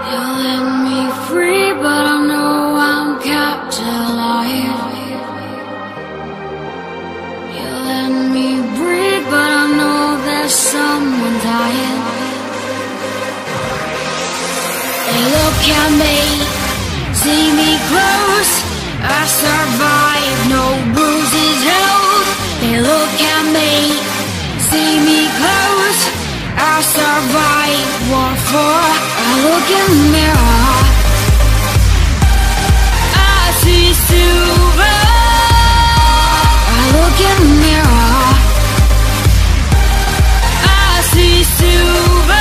You let me free, but I know I'm kept alive. You let me breathe, but I know there's someone dying. They look at me, see me close. I survive, no bruises held. They look at me, see me close. I survive, what for? I look in the mirror, I see silver. I look in the mirror, I see silver.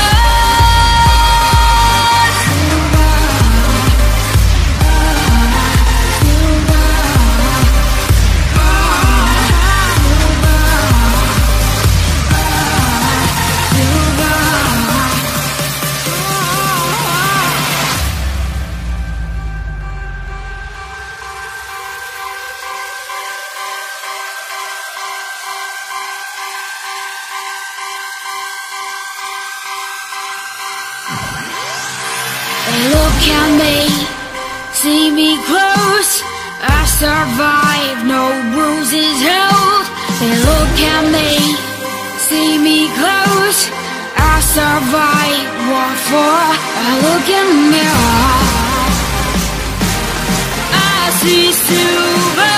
They look at me, see me close. I survive, no bruises held. They look at me, see me close. I survive, what for? I look in the mirror, I see silver.